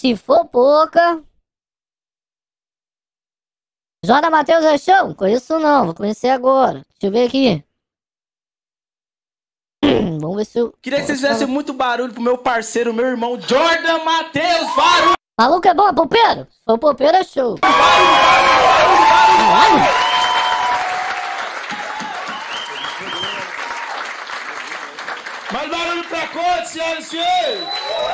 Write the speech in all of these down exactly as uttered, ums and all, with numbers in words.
Se for pouca... Jorge Matheus é show? Conheço não, vou conhecer agora. Deixa eu ver aqui. Vamos ver se eu... Queria que vocês fizessem muito barulho pro meu parceiro, meu irmão Jordan Matheus. Barulho! Maluco é bom, é popeiro? Se for popeiro é show. Caralho! Mais barulho pra conta, senhoras e senhores!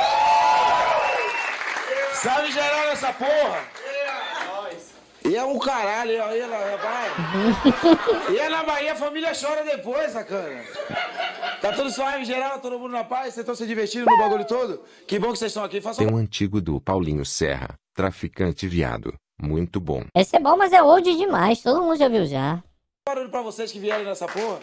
Salve geral nessa porra! E é um caralho, e aí, rapaz. E é na Bahia, a família chora depois, sacana. Tá tudo suave, geral, todo mundo na paz? Vocês estão se divertindo no bagulho todo? Que bom que vocês estão aqui, façam... Tem um antigo do Paulinho Serra, traficante viado. Muito bom. Esse é bom, mas é old demais, todo mundo já viu já. Barulho pra vocês que vieram nessa porra.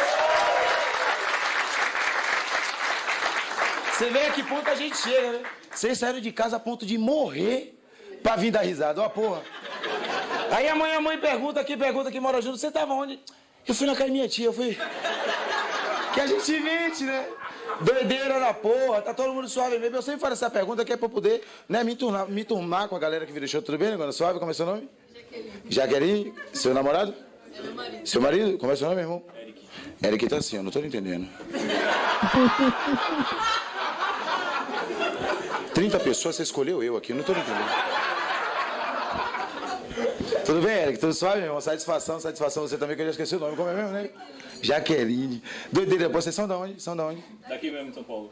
Você vê a que ponto a gente chega, né? Vocês saíram de casa a ponto de morrer pra vir dar risada, ó porra. Aí amanhã a mãe pergunta aqui, pergunta que mora junto, você tava onde? Eu fui na casa da minha tia, eu fui... Que a gente mente, né? Doideira da porra, tá todo mundo suave mesmo. Eu sempre faço essa pergunta que é pra poder, né, me turmar, me turmar com a galera que vira show. Tudo bem, negócio? Suave, como é seu nome? Jaqueline. Jaqueline? Seu namorado? Meu marido. Seu marido? Como é seu nome, meu irmão? Eric. Eric tá assim, eu não tô entendendo. trinta pessoas, você escolheu eu aqui, eu não tô entendendo. Tudo bem, Eric? Tudo suave, meu irmão? Satisfação, satisfação. Você também, que eu já esqueci o nome. Como é mesmo, né? Jaqueline. Doideira, vocês são da onde? São da onde? Daqui mesmo, São Paulo.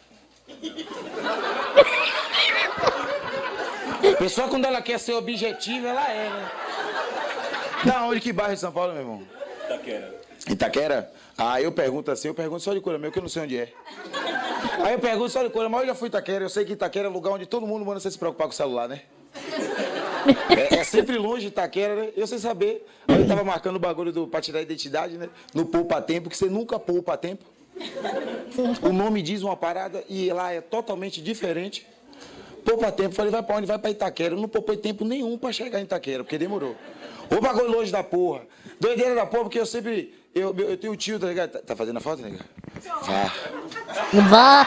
Pessoa, quando ela quer ser objetiva, ela é, né? Da onde? Que bairro de São Paulo, meu irmão? Itaquera. Itaquera? Ah, eu pergunto assim, eu pergunto só de cura meu, que eu não sei onde é. Aí eu pergunto só de cura, mas eu já fui Itaquera, eu sei que Itaquera é lugar onde todo mundo manda você se preocupar com o celular, né? É, é sempre longe de Itaquera, né? Eu sem saber. Aí eu tava marcando o bagulho do, pra tirar a identidade, né? No poupa tempo, que você nunca poupa tempo. O nome diz uma parada e lá é totalmente diferente. Poupa tempo, falei, vai pra onde? Vai pra Itaquera. Eu não poupei tempo nenhum pra chegar em Itaquera, porque demorou. O bagulho longe da porra. Doideira da porra, porque eu sempre... Eu, eu, eu tenho o tio, tá ligado? Tá, tá fazendo a foto, nega? Vá. Vá.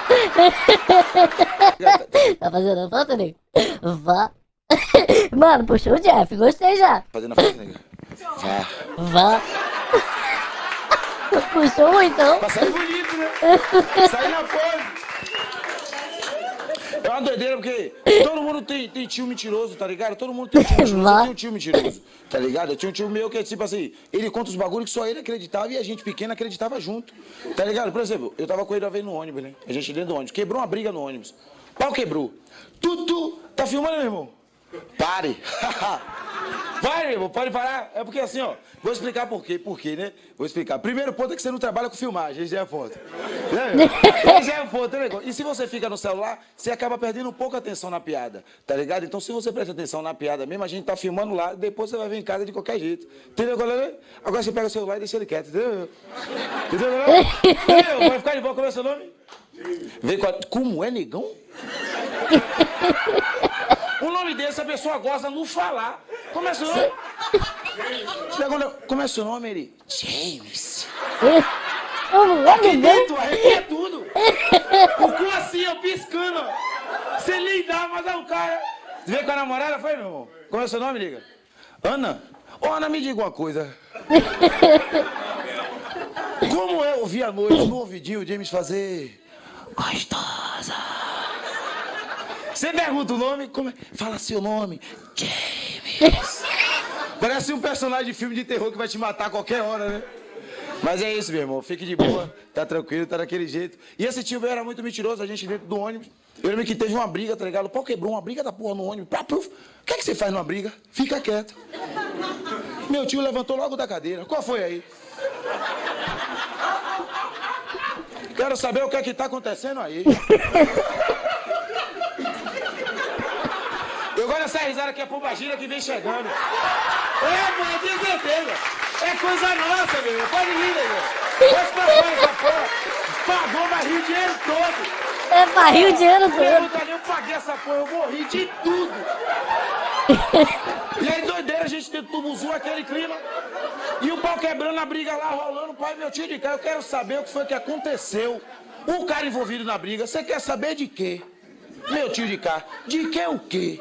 Tá fazendo a foto, nega? Vá. Mano, puxou o Jeff, gostei já. Fazendo a foto, nega? Vá. Vá. Puxou muito, então. Pra sair bonito, né? Sair na pose. É uma doideira, porque todo mundo tem, tem tio mentiroso, tá ligado? Todo mundo tem tio mentiroso. Eu tenho um tio mentiroso, tá ligado? Eu tinha um tio meu que é tipo assim, ele conta os bagulhos que só ele acreditava e a gente pequena acreditava junto, tá ligado? Por exemplo, eu tava com ele uma vez no ônibus, né? A gente dentro do ônibus, quebrou uma briga no ônibus. Pau quebrou. Tu, tu, tá filmando, meu irmão? Pare. Vai, meu irmão, pode parar. É porque assim, ó, vou explicar por quê, por quê, né? Vou explicar. Primeiro ponto é que você não trabalha com filmagem, esse já é ponto. Né? Esse já é ponto, né? E se você fica no celular, você acaba perdendo um pouco a atenção na piada, tá ligado? Então, se você presta atenção na piada mesmo, a gente tá filmando lá, depois você vai ver em casa de qualquer jeito. Entendeu, galera? Agora você pega o celular e deixa ele quieto, entendeu? Entendeu, galera? Entendeu? Vai ficar de boa, como é seu nome? Vem com a... Como é, negão? O nome desse a pessoa gosta de não falar. Como é seu nome? Como é seu nome, ele? James. Arquiteto, arrepia tudo. O cu assim, eu piscando. Você nem dá, mas é o cara. Você veio com a namorada, foi, meu irmão? Como é seu nome, liga? Ana? Ô, Ana, me diga uma coisa. Como é ouvir à noite no ouvidinho o James fazer... Gostosa. Você pergunta o nome, como é? Fala seu nome. James. Parece um personagem de filme de terror que vai te matar a qualquer hora, né? Mas é isso, meu irmão. Fique de boa, tá tranquilo, tá daquele jeito. E esse tio meu era muito mentiroso, a gente dentro do ônibus. Eu lembro que teve uma briga, tá ligado? O pau quebrou uma briga da porra no ônibus. O que é que você faz numa briga? Fica quieto. Meu tio levantou logo da cadeira. Qual foi aí? Quero saber o que é que tá acontecendo aí. Eu gosto dessa risada que é pombagira que vem chegando. É, pô, eu tenho certeza. É coisa nossa, meu irmão. Pode rir, meu. Pode passar essa porra. Pagou, mas riu o dinheiro todo. É pra rir o dinheiro todo. Eu, eu paguei essa porra, eu vou rir de tudo. E aí, doideira, a gente tenta tudo zoar aquele clima. E o pau quebrando, a briga lá, rolando. Pai, meu tio de cá, eu quero saber o que foi que aconteceu. O cara envolvido na briga, você quer saber de quê? Meu tio de cá, de que o quê?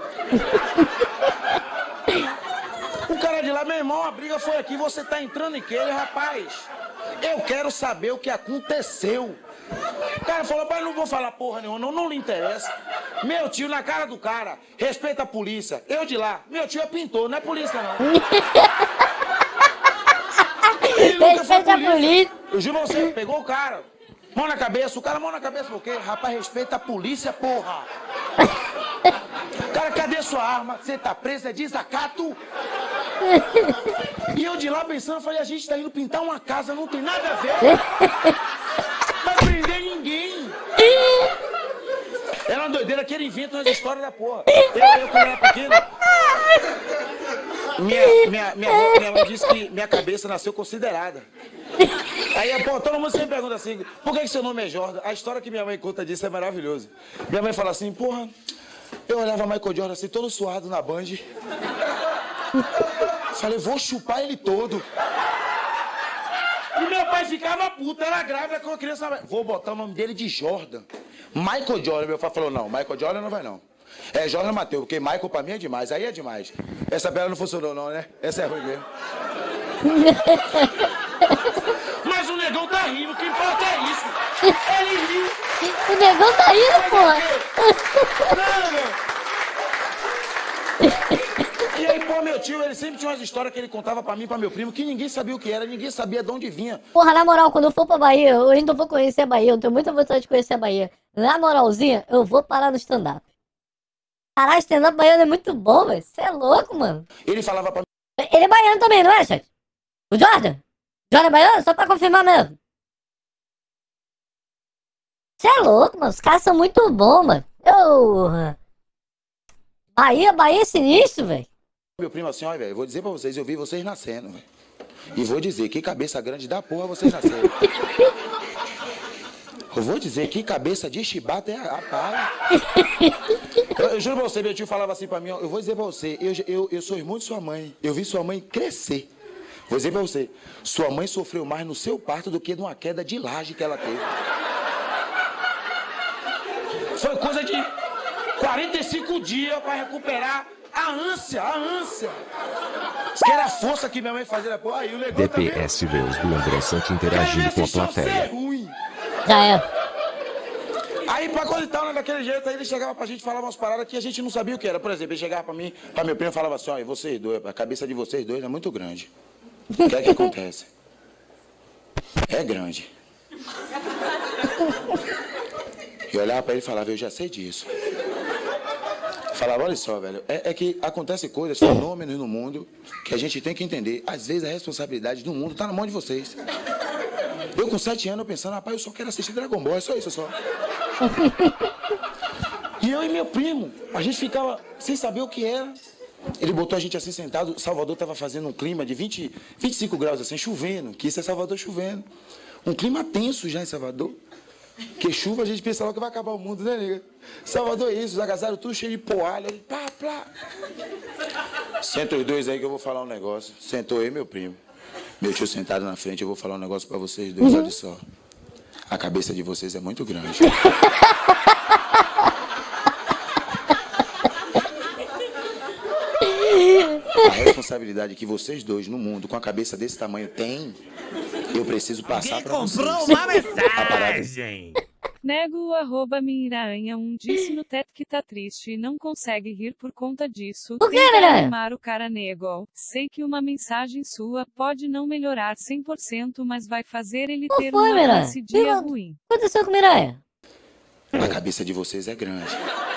O cara de lá, meu irmão, a briga foi aqui, você tá entrando em que? Ele, rapaz, eu quero saber o que aconteceu. O cara falou, pai, não vou falar porra nenhuma, não, não lhe interessa. Meu tio na cara do cara, respeita a polícia. Eu de lá, meu tio é pintor, não é polícia não. Respeita a polícia. Eu juro pra você, pegou o cara, mão na cabeça, o cara mão na cabeça por quê? Rapaz, respeita a polícia, porra. Cara, cadê sua arma? Você tá preso, é desacato. E eu de lá pensando, falei, a gente tá indo pintar uma casa, não tem nada a ver. Vai prender ninguém. Era uma doideira que ele inventa umas histórias da porra. Eu, eu quando era pequeno, minha, minha, minha, avó, minha mãe disse que minha cabeça nasceu considerada. Aí, pô, todo mundo sempre pergunta assim, por que, que seu nome é Jordan? A história que minha mãe conta disso é maravilhosa. Minha mãe fala assim, porra, eu olhava Michael Jordan assim, todo suado na Band. Falei, vou chupar ele todo. E meu pai ficava puto, era grávida com a criança. Vou botar o nome dele de Jordan. Michael Jordan. Meu pai falou, não, Michael Jordan não vai não. É Jordan Mateus, porque Michael pra mim é demais, aí é demais. Essa piada não funcionou não, né? Essa é ruim mesmo. Mas o negão tá rindo, o que importa é isso. Ele riu. O negão tá rindo, porra. Não, meu. E aí, pô, meu tio, ele sempre tinha umas histórias que ele contava pra mim e pra meu primo, que ninguém sabia o que era, ninguém sabia de onde vinha. Porra, na moral, quando eu for pra Bahia, eu ainda vou conhecer a Bahia, eu tenho muita vontade de conhecer a Bahia. Na moralzinha, eu vou parar no stand-up. Caralho, stand-up baiano é muito bom, velho. Você é louco, mano. Ele falava pra mim... Ele é baiano também, não é, chat? O Jordan? Jordan é baiano? Só pra confirmar mesmo. Você é louco, mano. Os caras são muito bons, mano. Eu... Bahia, Bahia é sinistro, velho. Meu primo assim, olha, velho, eu vou dizer pra vocês, eu vi vocês nascendo, velho. E vou dizer, que cabeça grande da porra vocês nasceram. Eu vou dizer, que cabeça de chibata é a pai. Eu, eu juro pra você, meu tio falava assim pra mim, ó, eu vou dizer pra você, eu, eu, eu sou irmão de sua mãe, eu vi sua mãe crescer. Vou dizer pra você, sua mãe sofreu mais no seu parto do que numa queda de laje que ela teve. Foi coisa de quarenta e cinco dias pra recuperar a ânsia, a ânsia. Isso que era a força que minha mãe fazia. Pô, aí o negócio D P S Vs do André Sante interagindo com a plateia. Ruim. Já é. Aí pra quando ele tava daquele jeito, aí ele chegava pra gente e falava umas paradas que a gente não sabia o que era. Por exemplo, ele chegava pra mim, pra meu primo e falava assim, olha, vocês dois, a cabeça de vocês dois é muito grande. O que é que acontece? É grande. E olhava pra ele e falava, eu já sei disso. Falava, olha só, velho, é, é que acontecem coisas, fenômenos no mundo, que a gente tem que entender. Às vezes a responsabilidade do mundo tá na mão de vocês. Eu com sete anos pensando, rapaz, eu só quero assistir Dragon Ball, é só isso, só. E eu e meu primo, a gente ficava sem saber o que era. Ele botou a gente assim sentado, Salvador tava fazendo um clima de vinte, vinte e cinco graus assim, chovendo, que isso é Salvador chovendo. Um clima tenso já em Salvador. Que chuva a gente pensa logo que vai acabar o mundo, né, nega? Salvador é isso, os agasalhos tudo cheio de poalha. Pá, pá. Senta os dois aí que eu vou falar um negócio. Sentou eu e meu primo. Meu tio sentado na frente, eu vou falar um negócio pra vocês dois, uhum. Olha só. A cabeça de vocês é muito grande. A responsabilidade que vocês dois no mundo, com a cabeça desse tamanho, têm, eu preciso passar pra vocês. Comprou uma mensagem! Nego arroba Miranha um disse no teto que tá triste e não consegue rir por conta disso. Por que, Tenta Miranha? animar o cara nego. Sei que uma mensagem sua pode não melhorar cem por cento, mas vai fazer ele Qual ter foi, uma Miranha? esse dia Que ruim. O que aconteceu com o Miranha? A cabeça de vocês é grande.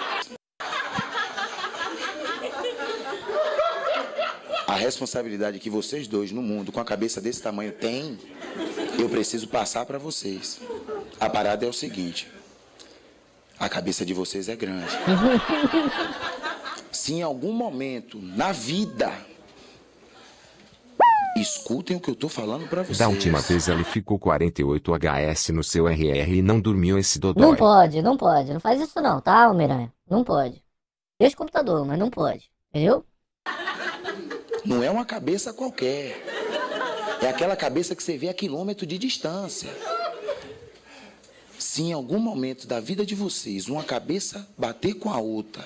A responsabilidade que vocês dois no mundo, com a cabeça desse tamanho, têm, eu preciso passar pra vocês. A parada é o seguinte. A cabeça de vocês é grande. Se em algum momento na vida, escutem o que eu tô falando pra vocês. Da última vez ele ficou quarenta e oito H S no seu R R e não dormiu esse dodói. Não pode, não pode. Não faz isso não, tá, Miranha? Não pode. Deixa o computador, mas não pode. Entendeu? Não é uma cabeça qualquer. É aquela cabeça que você vê a quilômetro de distância. Se em algum momento da vida de vocês uma cabeça bater com a outra,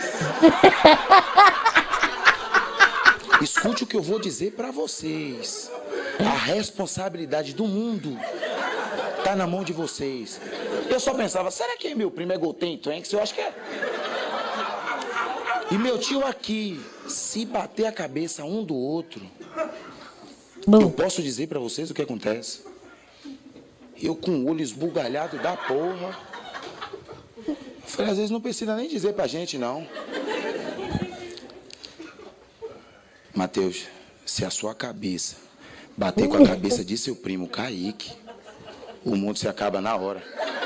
escute o que eu vou dizer pra vocês. A responsabilidade do mundo tá na mão de vocês. Eu só pensava, será que meu primo é Golden Tranks? Eu acho que é. E meu tio aqui, se bater a cabeça um do outro, Bom. eu posso dizer pra vocês o que acontece. Eu com o olho esbugalhado da porra. Eu falei, às vezes não precisa nem dizer pra gente, não. Mateus, se a sua cabeça bater com a cabeça de seu primo Kaique, o mundo se acaba na hora.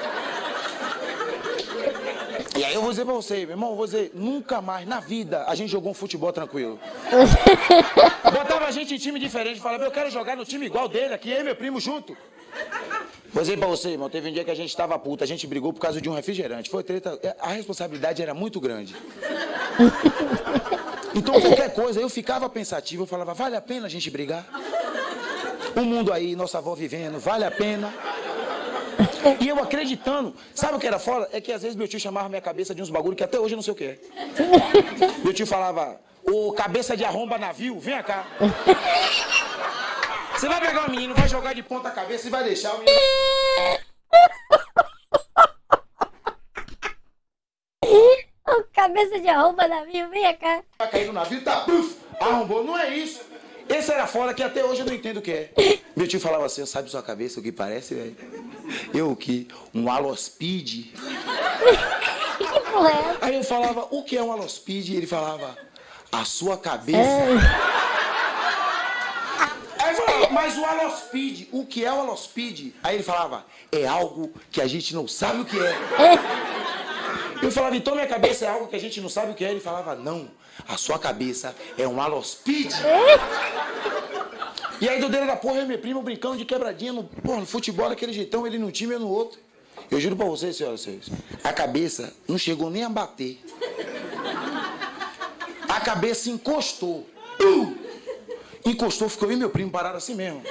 E aí eu vou dizer pra você, meu irmão, eu vou dizer, nunca mais na vida a gente jogou um futebol tranquilo. Botava a gente em time diferente, falava, eu quero jogar no time igual dele aqui, eu e meu primo junto. Vou dizer pra você, irmão, teve um dia que a gente tava puta, a gente brigou por causa de um refrigerante. Foi treta, a responsabilidade era muito grande. Então qualquer coisa, eu ficava pensativo, eu falava, vale a pena a gente brigar? O mundo aí, nossa avó vivendo, vale a pena? E eu acreditando, sabe o que era foda? É que às vezes meu tio chamava minha cabeça de uns bagulho que até hoje eu não sei o que é. Meu tio falava, ô cabeça de arromba navio, vem cá. Você vai pegar o menino, vai jogar de ponta cabeça e vai deixar o menino... Ô, cabeça de arromba navio, vem cá. Vai cair no navio, tá, puf, arrombou, não é isso. Esse era fora que até hoje eu não entendo o que é. Meu tio falava assim, sabe sua cabeça o que parece, velho? Eu o que? Um alospide. Que porra é essa? Aí eu falava, o que é um alospide? E ele falava, a sua cabeça... Aí eu falava, mas o alospide, o que é o alospide? Aí ele falava, é algo que a gente não sabe o que é. Eu falava, então minha cabeça é algo que a gente não sabe o que é? Ele falava, não, a sua cabeça é um alospide. E aí, doideira da porra, eu e meu primo brincando de quebradinha no, porra, no futebol, daquele jeitão, ele num time e eu no outro. Eu juro pra vocês, senhoras e senhores, a cabeça não chegou nem a bater. A cabeça encostou. Uh! Encostou, ficou eu e meu primo pararam assim mesmo.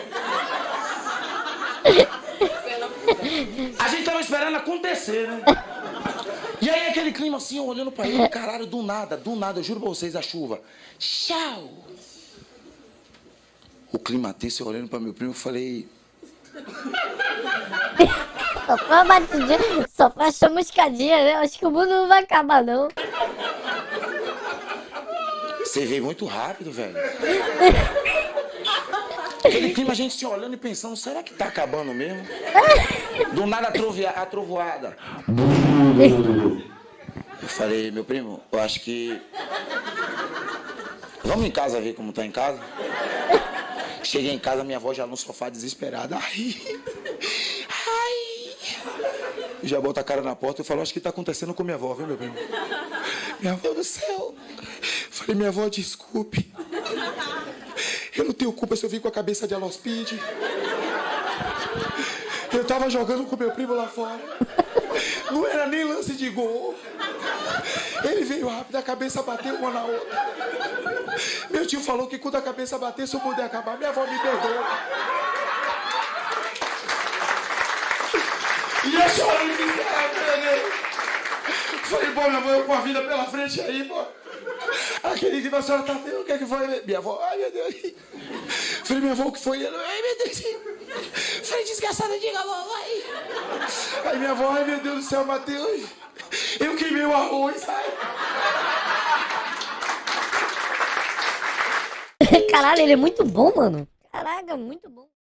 A gente tava esperando acontecer, né? E aí aquele clima assim, eu olhando pra ele, caralho, do nada, do nada, eu juro pra vocês, a chuva. Tchau! O clima tenso, eu olhando pra meu primo, eu falei... Só foi uma batidinha, só foi uma chamuscadinha, né? Acho que o mundo não vai acabar, não. Você veio muito rápido, velho. Aquele clima, a gente se olhando e pensando, será que tá acabando mesmo? Do nada a trovoada. Eu falei, meu primo, eu acho que... Vamos em casa ver como tá em casa? Cheguei em casa, minha avó já no sofá desesperada. Ai, ai. Já bota a cara na porta e falou, acho que tá acontecendo com minha avó, viu, meu primo? Minha avó do céu. Falei, minha avó, desculpe. Eu não tenho culpa se eu vim com a cabeça de alospide. Eu tava jogando com meu primo lá fora. Não era nem lance de gol. Ele veio rápido, a cabeça bateu uma na outra. Meu tio falou que quando a cabeça batesse eu podia acabar. Minha avó me perdoa. E eu chorei desesperado. Falei, pô, minha avó, eu com a vida pela frente aí, pô. Aquele que a senhora tá tendo, o que é que foi? Minha avó, ai meu Deus. Falei, minha avó, o que foi? Ela, ai meu Deus. Falei, desgraçada, diga, mamãe. Aí minha avó, ai meu Deus do céu, Mateus. Eu queimei o arroz, sai. Caralho, ele é muito bom, mano. Caraca, muito bom.